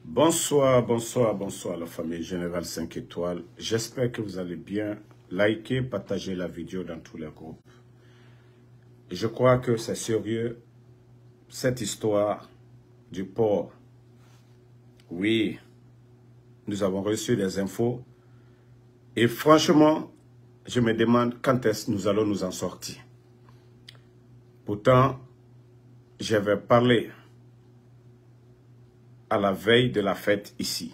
Bonsoir, bonsoir, bonsoir la famille Générale 5 étoiles. J'espère que vous allez bien. Likez, partagez la vidéo dans tous les groupes. Et je crois que c'est sérieux, cette histoire du port. Oui, nous avons reçu des infos. Et franchement, je me demande quand est-ce que nous allons nous en sortir. Pourtant, j'avais parlé à la veille de la fête ici.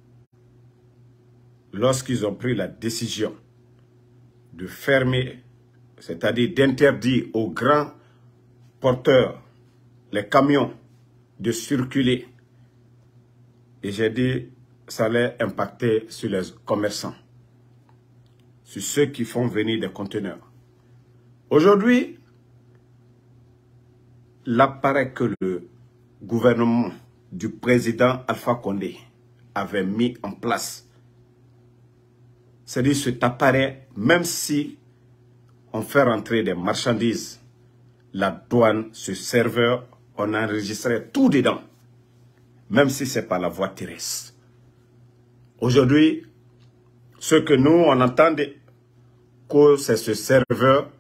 Lorsqu'ils ont pris la décision de fermer, c'est-à-dire d'interdire aux grands porteurs, les camions, de circuler. Et j'ai dit, ça allait impacter sur les commerçants, sur ceux qui font venir des conteneurs. Aujourd'hui, l'appareil que le gouvernement du président Alpha Condé avait mis en place, c'est-à-dire cet appareil, même si on fait rentrer des marchandises, la douane, ce serveur, on enregistrait tout dedans, même si ce n'est pas la voie terrestre. Aujourd'hui, ce que nous, on entendait, que c'est ce serveur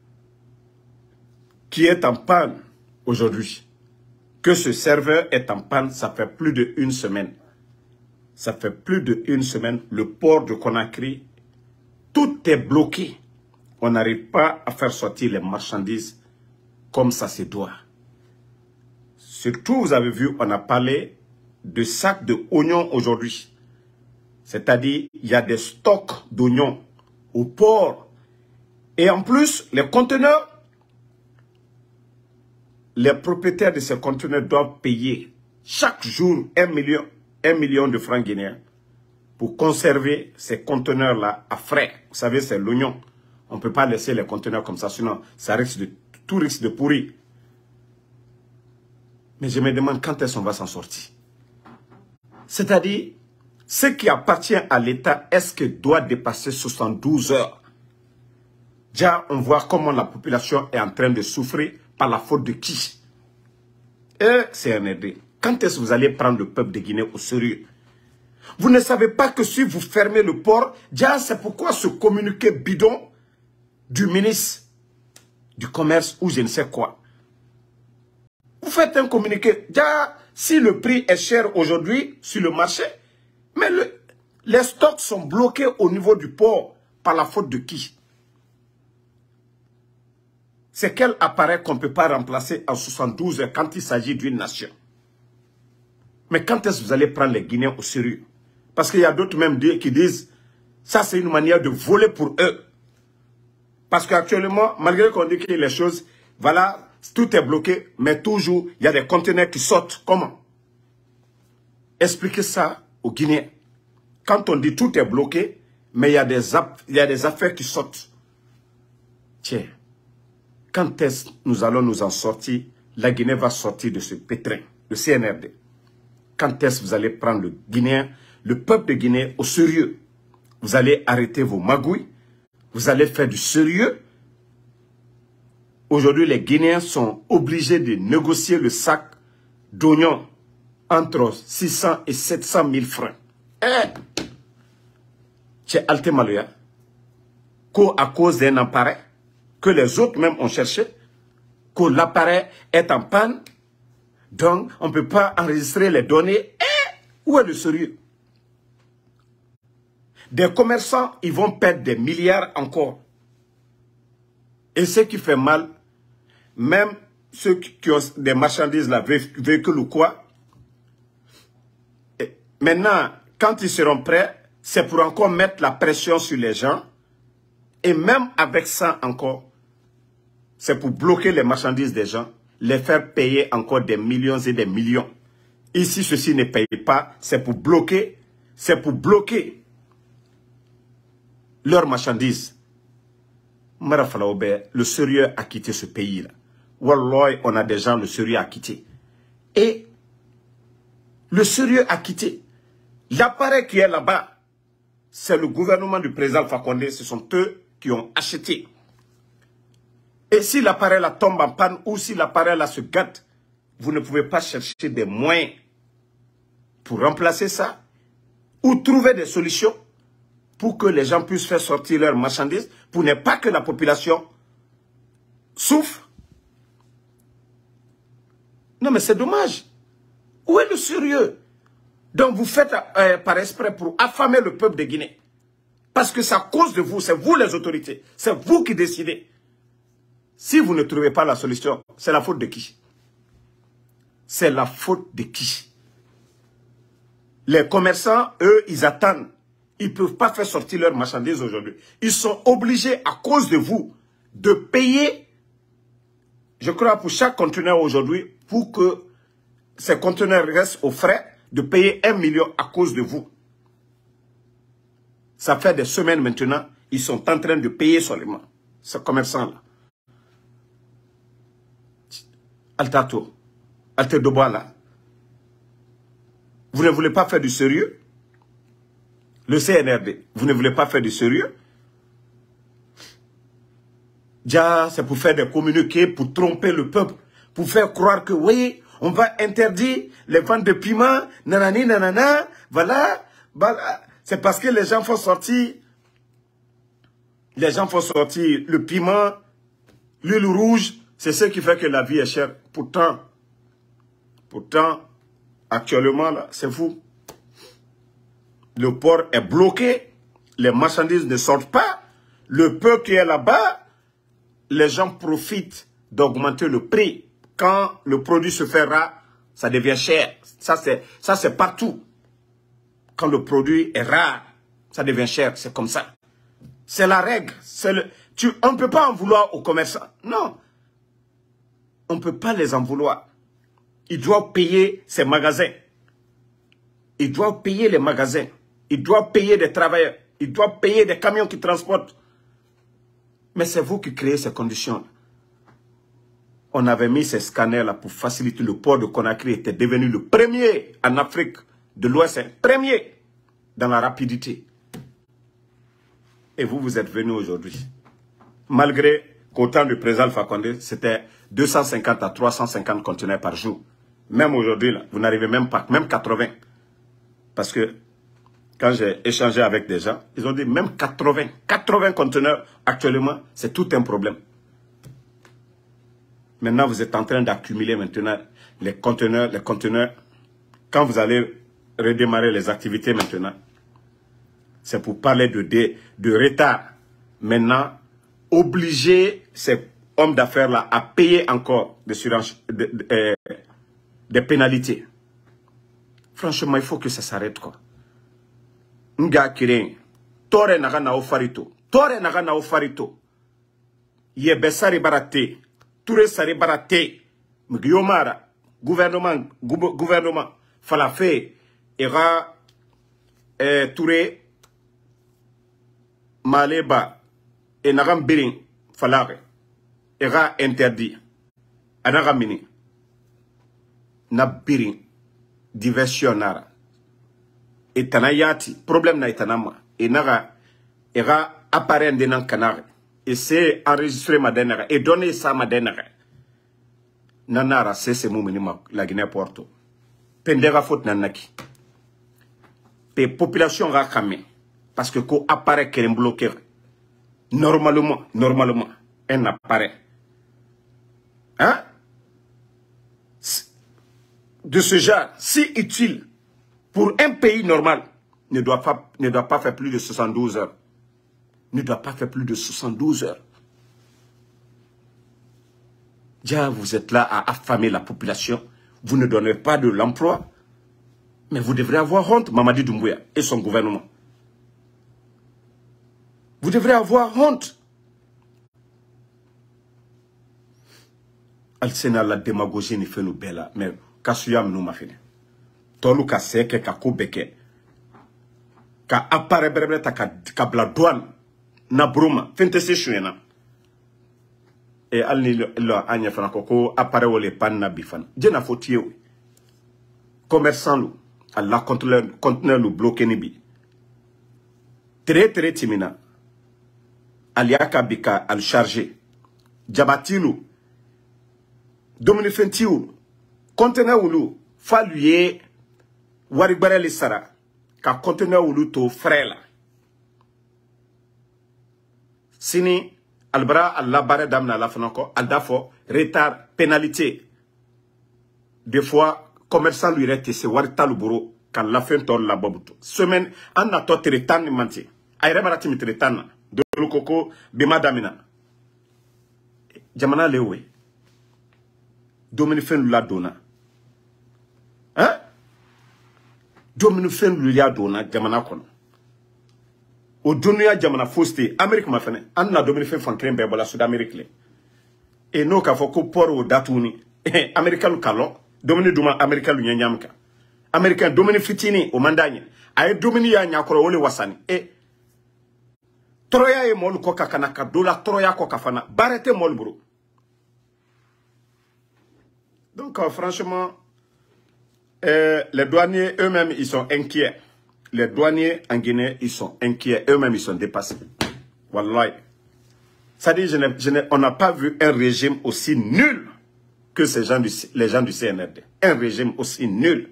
qui est en panne aujourd'hui. Que ce serveur est en panne, ça fait plus d'1 semaine. Ça fait plus d'1 semaine. Le port de Conakry, tout est bloqué. On n'arrive pas à faire sortir les marchandises comme ça se doit. Surtout, vous avez vu, on a parlé de sacs d'oignons aujourd'hui. C'est-à-dire, il y a des stocks d'oignons au port. Et en plus, les conteneurs, les propriétaires de ces conteneurs doivent payer chaque jour 1 million de francs guinéens pour conserver ces conteneurs-là à frais. Vous savez, c'est l'oignon. On ne peut pas laisser les conteneurs comme ça, sinon tout risque de pourrir. Mais je me demande quand est-ce qu'on va s'en sortir. C'est-à-dire, ce qui appartient à l'État, est-ce que doit dépasser 72 heures? Déjà, on voit comment la population est en train de souffrir par la faute de qui? Et CNRD, quand est-ce que vous allez prendre le peuple de Guinée au sérieux? Vous ne savez pas que si vous fermez le port, déjà c'est pourquoi ce communiqué bidon du ministre du commerce ou je ne sais quoi. Vous faites un communiqué, déjà si le prix est cher aujourd'hui sur le marché, mais les stocks sont bloqués au niveau du port par la faute de qui? C'est quel appareil qu'on ne peut pas remplacer en 72 heures quand il s'agit d'une nation? Mais quand est-ce que vous allez prendre les Guinéens au sérieux? Parce qu'il y a d'autres même qui disent, ça c'est une manière de voler pour eux. Parce qu'actuellement, malgré qu'on dit que les choses, voilà, tout est bloqué, mais toujours, il y a des conteneurs qui sortent. Comment? Expliquez ça aux Guinéens. Quand on dit tout est bloqué, mais il y a des affaires qui sortent. Tiens. Quand est-ce que nous allons nous en sortir? La Guinée va sortir de ce pétrin, le CNRD. Quand est-ce que vous allez prendre le Guinéen, le peuple de Guinée au sérieux? Vous allez arrêter vos magouilles. Vous allez faire du sérieux. Aujourd'hui, les Guinéens sont obligés de négocier le sac d'oignons entre 600 et 700 000 francs. C'est Altemaloya. À cause d'un appareil que les autres même ont cherché, que l'appareil est en panne, donc on ne peut pas enregistrer les données. Où est le sérieux? Des commerçants, ils vont perdre des milliards encore. Et ce qui fait mal, même ceux qui ont des marchandises, là, véhicules ou quoi, maintenant, quand ils seront prêts, c'est pour encore mettre la pression sur les gens. Et même avec ça encore, c'est pour bloquer les marchandises des gens, les faire payer encore des millions et des millions. Ici, ceci ne paye pas, c'est pour bloquer leurs marchandises. Le sérieux a quitté ce pays-là. Wallah, on a des gens, le sérieux a quitté. Et le sérieux a quitté. L'appareil qui est là-bas, c'est le gouvernement du président Alpha Condé, ce sont eux qui ont acheté. Et si l'appareil là tombe en panne ou si l'appareil là se gâte, vous ne pouvez pas chercher des moyens pour remplacer ça, ou trouver des solutions pour que les gens puissent faire sortir leurs marchandises, pour ne pas que la population souffre. Non, mais c'est dommage. Où est le sérieux? Donc vous faites par esprit pour affamer le peuple de Guinée. Parce que c'est à cause de vous, c'est vous les autorités, c'est vous qui décidez. Si vous ne trouvez pas la solution, c'est la faute de qui? C'est la faute de qui? Les commerçants, eux, ils attendent. Ils ne peuvent pas faire sortir leurs marchandises aujourd'hui. Ils sont obligés, à cause de vous, de payer, je crois, pour chaque conteneur aujourd'hui, pour que ces conteneurs restent aux frais, de payer 1 million à cause de vous. Ça fait des semaines maintenant, ils sont en train de payer seulement, ces commerçants-là. Altato, Altedoboa là. Vous ne voulez pas faire du sérieux? Le CNRD, vous ne voulez pas faire du sérieux? Déjà, c'est pour faire des communiqués, pour tromper le peuple, pour faire croire que oui, on va interdire les ventes de piment, nanani, nanana, voilà. C'est parce que les gens font sortir le piment, l'huile rouge, c'est ce qui fait que la vie est chère. Pourtant, actuellement, là, c'est fou. Le port est bloqué, les marchandises ne sortent pas, le peuple qui est là-bas, les gens profitent d'augmenter le prix. Quand le produit se fait rare, ça devient cher. Ça, c'est partout. Quand le produit est rare, ça devient cher. C'est comme ça. C'est la règle. On ne peut pas en vouloir aux commerçants. Non. On ne peut pas les en vouloir. Ils doivent payer ces magasins. Ils doivent payer les magasins. Ils doivent payer des travailleurs. Ils doivent payer des camions qui transportent. Mais c'est vous qui créez ces conditions. On avait mis ces scanners-là pour faciliter le port de Conakry. Était devenu le premier en Afrique de l'Ouest. Premier dans la rapidité. Et vous, vous êtes venus aujourd'hui. Malgré qu'au temps du président Alpha Condé, c'était 250 à 350 conteneurs par jour. Même aujourd'hui, vous n'arrivez même pas, même 80. Parce que quand j'ai échangé avec des gens, ils ont dit même 80 conteneurs actuellement, c'est tout un problème. Maintenant, vous êtes en train d'accumuler maintenant les conteneurs. Quand vous allez redémarrer les activités maintenant, c'est pour parler de retard. Maintenant, obliger ces hommes d'affaires-là à payer encore des pénalités. Franchement, il faut que ça s'arrête, quoi. Nga kiren, tore naga na ofarito, yebe sari barate, toure sari barate, mgiyomara, gouvernement, falafe, ira, toure, maleba, et nagam birin, falare, ira interdit, anagamini, na birin, diversion nara. Et tanayati, problème na itanama. Et naga, ira appareil denan canard. Et c'est enregistré madenara. Et donner ça madenara. Nanara, c'est mouminima, la Guinée Porto. Pendera faute nanaki. Pe population rakame. Parce que ko appareil qui est bloqué. Normalement, un appareil. Hein? De ce genre, si utile, pour un pays normal, ne doit pas faire plus de 72 heures. Ne doit pas faire plus de 72 heures. Déjà, vous êtes là à affamer la population. Vous ne donnez pas de l'emploi. Mais vous devrez avoir honte, Mamadi Doumbouya et son gouvernement. Vous devrez avoir honte. Al-Sena, la démagogie ne fait nous bella. Mais, Kasuyam nous m'a fait. Tolu ka seke ka kubeke ka appare berebre ta ka bla douane na bruma fente se chouena e alni lo anya fana ko appare wole pan na bifan jena fotiye commerçant lu alla conteneur lu bloqué ni bi très timina aliaka bika al charger jabatilu domini fentiou conteneur lu faluye Waribare li sara. Ka conteneur ou to frère là. Sini, albara alla bare damna la fanako, aldafo, retard, pénalité. Des fois, commerçant lui reste se warita le bureau quand la fin tourne la bobuto. Semaine, an na to teretan ni manti. Ayre barati mi teretan na. De l'ukoko, bima damina. Jamana lewe. Domini fen lula dona. Hein? Domini fen lula dona, jamana kono. O dunia jamana foste, Amérique ma fene. An na domini fen fan krembe bola Sud-Amérique le. Et no ka foko poro o datouni. Américain lu kalon. Domini duma Américain lu nyamka. Américain domini fitini o mandanye. Aye domini ya nyakoro wole wasani. Troya e molu koka kanaka dola troya koka fana. Barete molu bro. Donc franchement, les douaniers eux-mêmes ils sont inquiets. Les douaniers en Guinée ils sont inquiets. Eux-mêmes ils sont dépassés. Wallahi. Ça dit, on n'a pas vu un régime aussi nul que les gens du CNRD. Un régime aussi nul.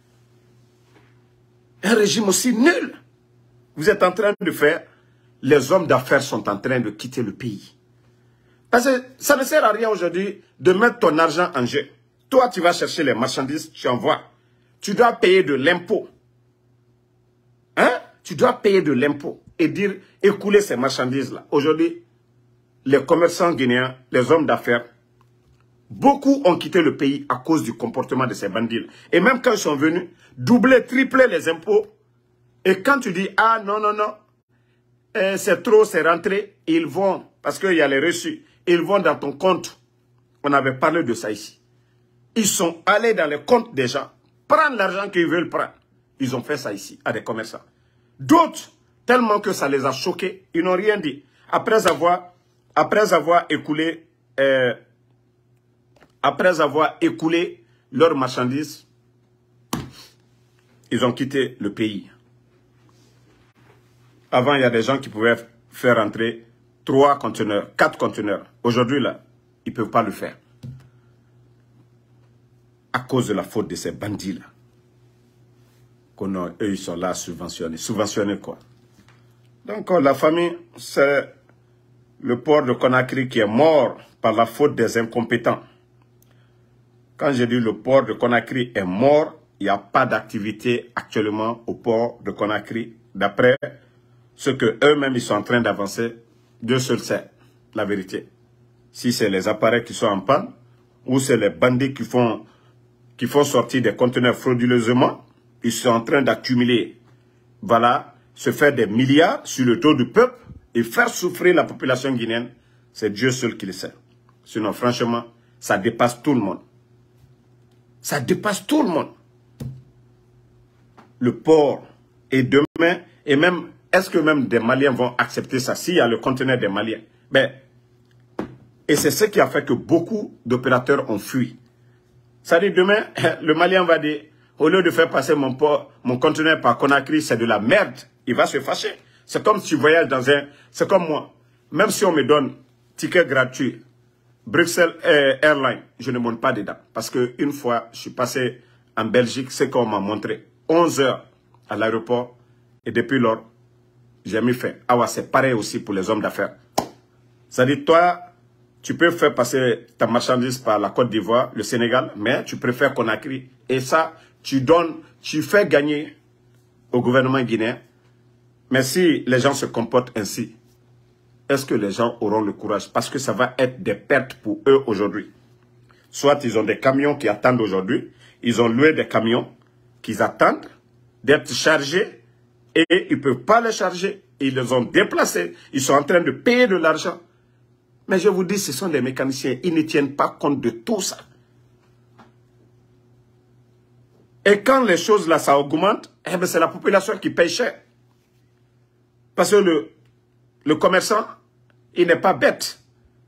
Un régime aussi nul. Vous êtes en train de faire... Les hommes d'affaires sont en train de quitter le pays. Parce que ça ne sert à rien aujourd'hui de mettre ton argent en jeu. Toi, tu vas chercher les marchandises, tu envoies. Tu dois payer de l'impôt. Hein? Tu dois payer de l'impôt et dire, écouler ces marchandises-là. Aujourd'hui, les commerçants guinéens, les hommes d'affaires, beaucoup ont quitté le pays à cause du comportement de ces bandits. Et même quand ils sont venus, doubler, tripler les impôts. Et quand tu dis, ah non, non, non, c'est trop, c'est rentré, ils vont, parce qu'il y a les reçus, ils vont dans ton compte. On avait parlé de ça ici. Ils sont allés dans les comptes des gens, prendre l'argent qu'ils veulent prendre. Ils ont fait ça ici, à des commerçants. D'autres, tellement que ça les a choqués, ils n'ont rien dit. Après avoir écoulé leurs marchandises, ils ont quitté le pays. Avant, il y a des gens qui pouvaient faire entrer 3 conteneurs, 4 conteneurs. Aujourd'hui, là, ils ne peuvent pas le faire. À cause de la faute de ces bandits-là. Eux, ils sont là subventionnés. Subventionnés quoi? Donc, la famille, c'est le port de Conakry qui est mort par la faute des incompétents. Quand je dis le port de Conakry est mort, il n'y a pas d'activité actuellement au port de Conakry. D'après ce que eux-mêmes ils sont en train d'avancer, Dieu seul sait la vérité. Si c'est les appareils qui sont en panne, ou c'est les bandits qui font sortir des conteneurs frauduleusement, ils sont en train d'accumuler, voilà, se faire des milliards sur le dos du peuple et faire souffrir la population guinéenne, c'est Dieu seul qui le sait. Sinon, franchement, ça dépasse tout le monde. Ça dépasse tout le monde. Le port, et demain, et même... Est-ce que même des Maliens vont accepter ça s'il y a le conteneur des Maliens? Ben, et c'est ce qui a fait que beaucoup d'opérateurs ont fui. Ça dit demain, le Malien va dire, au lieu de faire passer mon conteneur par Conakry, c'est de la merde. Il va se fâcher. C'est comme si tu voyages dans un... C'est comme moi. Même si on me donne ticket gratuit, Bruxelles Airlines, je ne monte pas dedans. Parce qu'une fois, je suis passé en Belgique, c'est qu'on m'a montré 11 heures à l'aéroport. Et depuis lors, j'ai mis fin. Ah ouais, c'est pareil aussi pour les hommes d'affaires. C'est-à-dire, toi, tu peux faire passer ta marchandise par la Côte d'Ivoire, le Sénégal, mais tu préfères Conakry. Et ça, tu fais gagner au gouvernement guinéen. Mais si les gens se comportent ainsi, est-ce que les gens auront le courage? Parce que ça va être des pertes pour eux aujourd'hui. Soit ils ont des camions qui attendent aujourd'hui, ils ont loué des camions qu'ils attendent d'être chargés, et ils ne peuvent pas les charger. Ils les ont déplacés. Ils sont en train de payer de l'argent. Mais je vous dis, ce sont des mécaniciens. Ils ne tiennent pas compte de tout ça. Et quand les choses là, ça augmente, eh ben c'est la population qui paye cher. Parce que le commerçant, il n'est pas bête.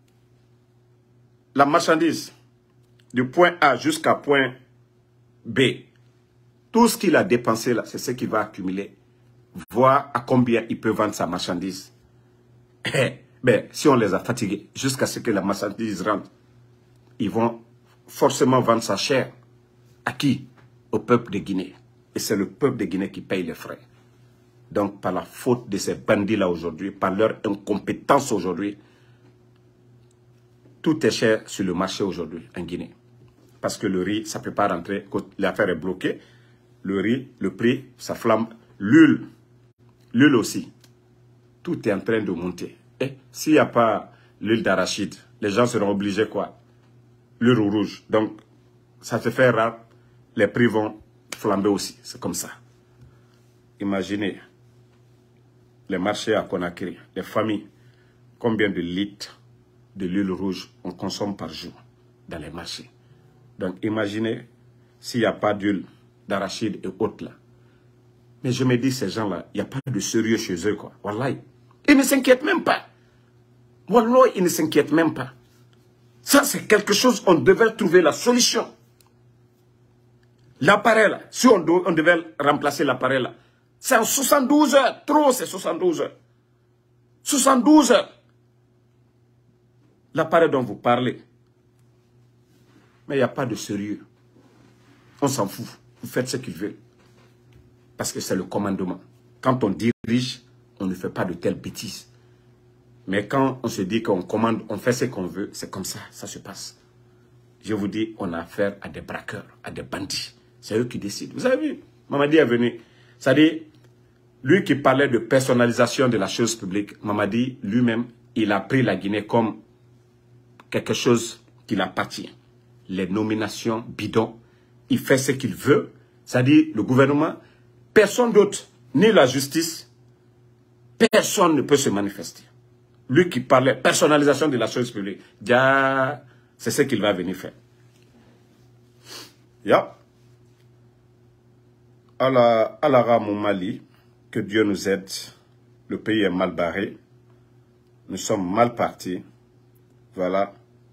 La marchandise, du point A jusqu'à point B, tout ce qu'il a dépensé là, c'est ce qu'il va accumuler. Voir à combien il peut vendre sa marchandise. Ben, si on les a fatigués jusqu'à ce que la marchandise rentre, ils vont forcément vendre ça cher. À qui? Au peuple de Guinée. Et c'est le peuple de Guinée qui paye les frais. Donc, par la faute de ces bandits-là aujourd'hui, par leur incompétence aujourd'hui, tout est cher sur le marché aujourd'hui en Guinée. Parce que le riz, ça ne peut pas rentrer, l'affaire est bloquée. Le riz, le prix, ça flambe. L'huile aussi. Tout est en train de monter. Et s'il n'y a pas l'huile d'arachide, les gens seront obligés quoi? L'huile rouge. Donc, ça se fait rare. Les prix vont flamber aussi. C'est comme ça. Imaginez les marchés à Conakry, les familles, combien de litres de l'huile rouge on consomme par jour dans les marchés. Donc, imaginez s'il n'y a pas d'huile d'arachide et autres là. Mais je me dis, ces gens-là, il n'y a pas de sérieux chez eux, quoi. Wallahi. Ils ne s'inquiètent même pas. Wallahi, ils ne s'inquiètent même pas. Ça, c'est quelque chose, on devait trouver la solution. L'appareil, là, si on devait remplacer l'appareil, là, c'est en 72 heures. Trop, c'est 72 heures. 72 heures. L'appareil dont vous parlez. Mais il n'y a pas de sérieux. On s'en fout. Vous faites ce qu'ils veulent. Parce que c'est le commandement. Quand on dirige, on ne fait pas de telles bêtises. Mais quand on se dit qu'on commande, on fait ce qu'on veut, c'est comme ça, ça se passe. Je vous dis, on a affaire à des braqueurs, à des bandits. C'est eux qui décident. Vous avez vu, Mamadi est venu. C'est-à-dire, lui qui parlait de personnalisation de la chose publique, Mamadi lui-même, il a pris la Guinée comme quelque chose qui l'appartient. Les nominations bidons, il fait ce qu'il veut. C'est-à-dire, le gouvernement, personne d'autre, ni la justice, personne ne peut se manifester. Lui qui parlait personnalisation de la chose publique, c'est ce qu'il va venir faire. Allah mon Mali, que Dieu nous aide. Le pays est mal barré. Nous sommes mal partis. Voilà.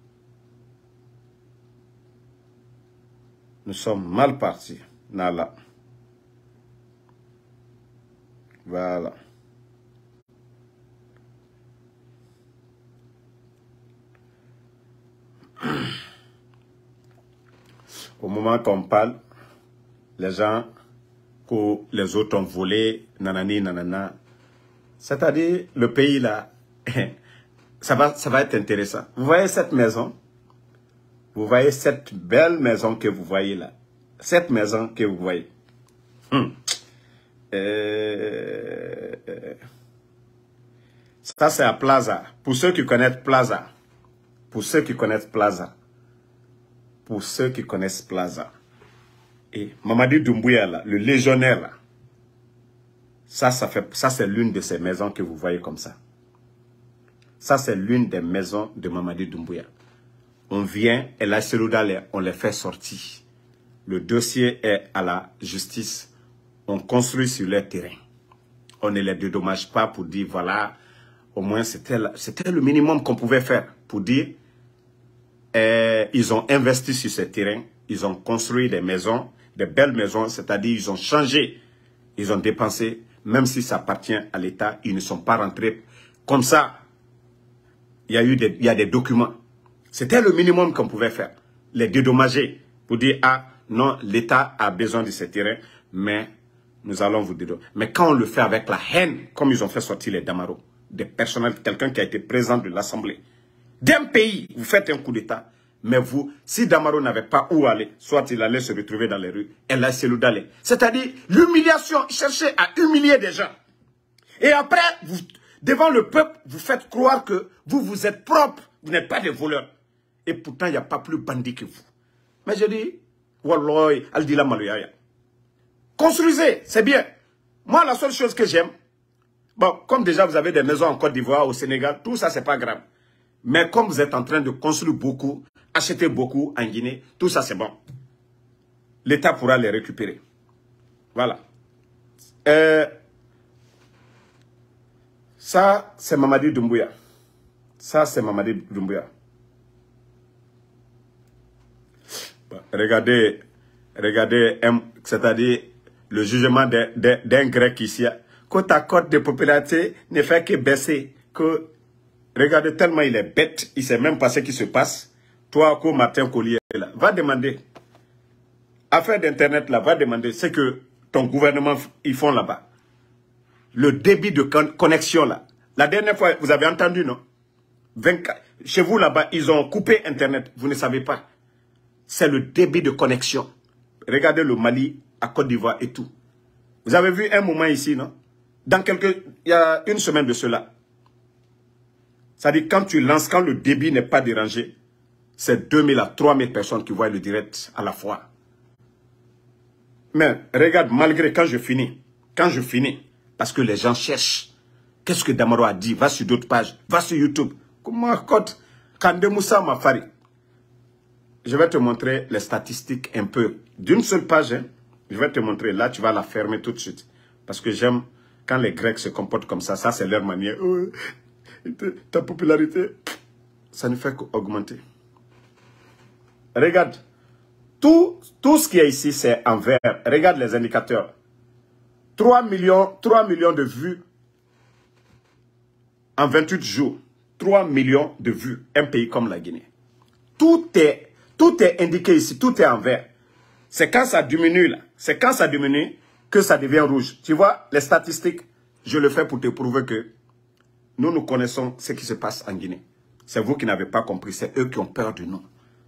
Nous sommes mal partis. Nala. Voilà. Au moment qu'on parle, les gens que les autres ont volé, nanani, nanana. C'est-à-dire, le pays là, ça va être intéressant. Vous voyez cette maison? Vous voyez cette belle maison que vous voyez là? Cette maison que vous voyez. Ça, c'est à Plaza. Pour ceux qui connaissent Plaza. Pour ceux qui connaissent Plaza. Pour ceux qui connaissent Plaza. Et Mamadi Doumbouya, là, le légionnaire, là, ça c'est l'une de ces maisons que vous voyez comme ça. Ça, c'est l'une des maisons de Mamadi Doumbouya. On vient, et la Seloudale, on les fait sortir. Le dossier est à la justice. On construit sur leur terrain. On ne les dédommage pas pour dire, voilà, au moins c'était le minimum qu'on pouvait faire. Pour dire, ils ont investi sur ce terrain. Ils ont construit des maisons, des belles maisons, c'est-à-dire ils ont changé. Ils ont dépensé, même si ça appartient à l'État, ils ne sont pas rentrés. Comme ça, il y a des documents. C'était le minimum qu'on pouvait faire. Les dédommager pour dire, ah non, l'État a besoin de ces terrains, mais nous allons vous dédommager. Mais quand on le fait avec la haine, comme ils ont fait sortir les Damaro, des personnels, quelqu'un qui a été président de l'Assemblée, d'un pays, vous faites un coup d'État, mais vous, si Damaro n'avait pas où aller, soit il allait se retrouver dans les rues, et là c'est d'aller. C'est-à-dire l'humiliation, chercher à humilier des gens. Et après, vous, devant le peuple, vous faites croire que vous êtes propre, vous n'êtes pas des voleurs. Et pourtant, il n'y a pas plus bandit que vous. Mais je dis, Wallahi, Aldila Malouyaya. Construisez, c'est bien. Moi, la seule chose que j'aime, bon, comme déjà vous avez des maisons en Côte d'Ivoire, au Sénégal, tout ça, c'est pas grave. Mais comme vous êtes en train de construire beaucoup, acheter beaucoup en Guinée, tout ça, c'est bon. L'État pourra les récupérer. Voilà. Ça, c'est Mamadi Doumbouya. Ça, c'est Mamadi Doumbouya. Regardez, c'est-à-dire le jugement d'un grec ici. Que ta cote de popularité ne fait que baisser. Que, regardez, tellement il est bête, il ne sait même pas ce qui se passe. Toi, Martin Collier, là, va demander. Affaire d'Internet, là, va demander. C'est que ton gouvernement, ils font là-bas. Le débit de connexion là. La dernière fois, vous avez entendu, non? 24, chez vous là-bas, ils ont coupé Internet. Vous ne savez pas. C'est le débit de connexion. Regardez le Mali, à Côte d'Ivoire et tout. Vous avez vu un moment ici, non? Il y a une semaine de cela. C'est-à-dire, quand tu lances, quand le débit n'est pas dérangé, c'est 2000 à 3000 personnes qui voient le direct à la fois. Mais regarde, malgré quand je finis, parce que les gens cherchent, qu'est-ce que Damaro a dit? Va sur d'autres pages, va sur YouTube. Comment compte Kande Moussa Mafari. Je vais te montrer les statistiques un peu. D'une seule page, hein, je vais te montrer. Là, tu vas la fermer tout de suite. Parce que j'aime quand les Grecs se comportent comme ça. Ça, c'est leur manière. Oh, ta popularité, ça ne fait qu'augmenter. Regarde. Tout ce qui est ici, c'est en vert. Regarde les indicateurs. 3 millions de vues en 28 jours. 3 millions de vues. Un pays comme la Guinée. Tout est indiqué ici. Tout est en vert. C'est quand ça diminue, là. C'est quand ça diminue que ça devient rouge. Tu vois, les statistiques, je le fais pour te prouver que nous connaissons ce qui se passe en Guinée. C'est vous qui n'avez pas compris. C'est eux qui ont peur de nous.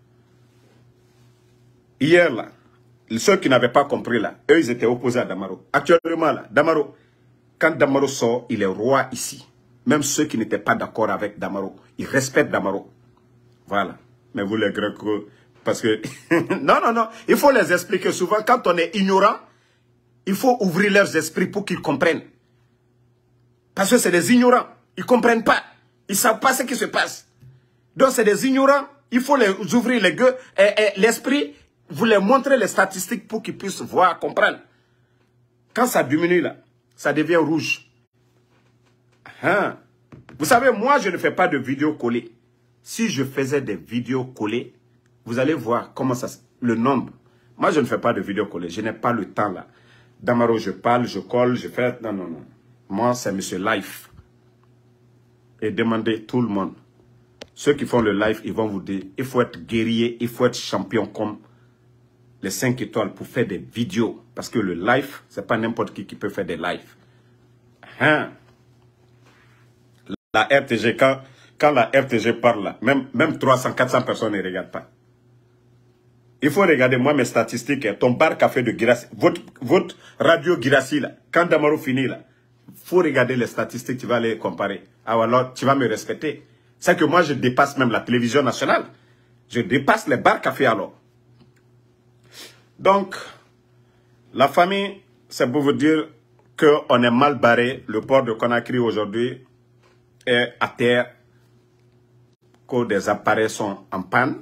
Hier, là, ceux qui n'avaient pas compris, là, eux, ils étaient opposés à Damaro. Actuellement, là, Damaro, quand Damaro sort, il est roi ici. Même ceux qui n'étaient pas d'accord avec Damaro, ils respectent Damaro. Voilà. Mais vous, les Grecs, parce que... non, il faut les expliquer souvent. Quand on est ignorant, il faut ouvrir leurs esprits pour qu'ils comprennent. Parce que c'est des ignorants. Ils ne comprennent pas. Ils ne savent pas ce qui se passe. Donc, c'est des ignorants. Il faut les ouvrir l'esprit. Vous les montrez les statistiques pour qu'ils puissent voir, comprendre. Quand ça diminue, là, ça devient rouge. Hein? Vous savez, moi, je ne fais pas de vidéos collées. Si je faisais des vidéos collées, vous allez voir comment ça... Le nombre. Moi, je ne fais pas de vidéos collées. Je n'ai pas le temps, là. Damaro, je parle, je colle, je fais... Non. Moi, c'est Monsieur Life. Et demandez tout le monde. Ceux qui font le live, ils vont vous dire, il faut être guerrier, il faut être champion comme... les 5 étoiles pour faire des vidéos. Parce que le live, ce n'est pas n'importe qui peut faire des lives. Hein? La RTG, quand la RTG parle là, même 300, 400 personnes ne regardent pas. Il faut regarder, moi, mes statistiques. Ton bar café de Guirassi, votre radio Guirassi, là, quand Damaro finit, là, il faut regarder les statistiques, tu vas les comparer. Ah, alors, tu vas me respecter. C'est que moi, je dépasse même la télévision nationale. Je dépasse les bars café alors. Donc, la famille, c'est pour vous dire qu'on est mal barré. Le port de Conakry aujourd'hui est à terre, que des appareils sont en panne.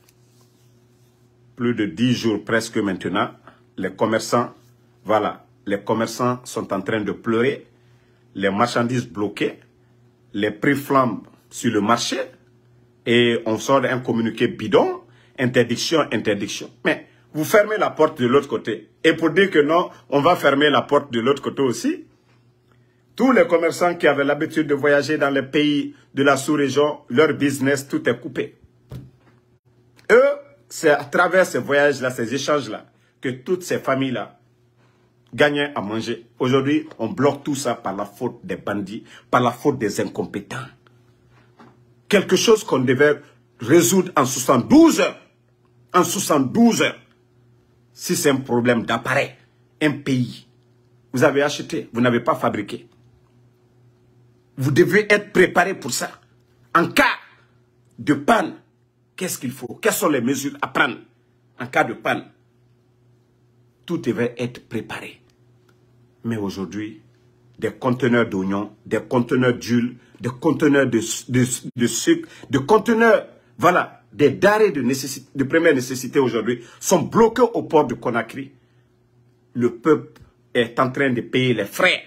Plus de 10 jours presque maintenant. Les commerçants, voilà, les commerçants sont en train de pleurer. Les marchandises bloquées. Les prix flambent sur le marché. Et on sort un communiqué bidon. Interdiction. Mais... vous fermez la porte de l'autre côté. Et pour dire que non, on va fermer la porte de l'autre côté aussi. Tous les commerçants qui avaient l'habitude de voyager dans les pays de la sous-région, leur business, tout est coupé. Eux, c'est à travers ces voyages-là, ces échanges-là, que toutes ces familles-là gagnaient à manger. Aujourd'hui, on bloque tout ça par la faute des bandits, par la faute des incompétents. Quelque chose qu'on devait résoudre en 72 heures. En 72 heures. Si c'est un problème d'appareil, un pays, vous avez acheté, vous n'avez pas fabriqué. Vous devez être préparé pour ça. En cas de panne, qu'est-ce qu'il faut? Quelles sont les mesures à prendre en cas de panne? Tout devait être préparé. Mais aujourd'hui, des conteneurs d'oignons, des conteneurs d'huile, des conteneurs de sucre, des conteneurs, voilà, des denrées de première nécessité aujourd'hui sont bloqués au port de Conakry. Le peuple est en train de payer les frais.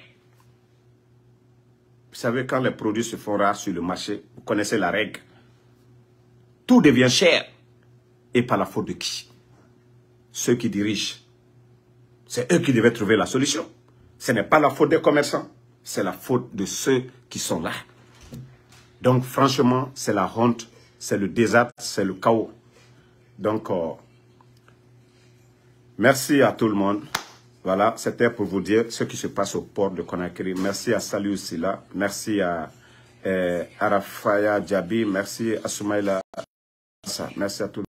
Vous savez, quand les produits se font rares sur le marché, vous connaissez la règle. Tout devient cher. Et par la faute de qui? Ceux qui dirigent. C'est eux qui devaient trouver la solution. Ce n'est pas la faute des commerçants. C'est la faute de ceux qui sont là. Donc, franchement, c'est la honte. C'est le désastre, c'est le chaos. Donc, merci à tout le monde. Voilà, c'était pour vous dire ce qui se passe au port de Conakry. Merci à Saliou Silla, merci à Arafaya Djabi, merci à Soumaïla, merci à tous.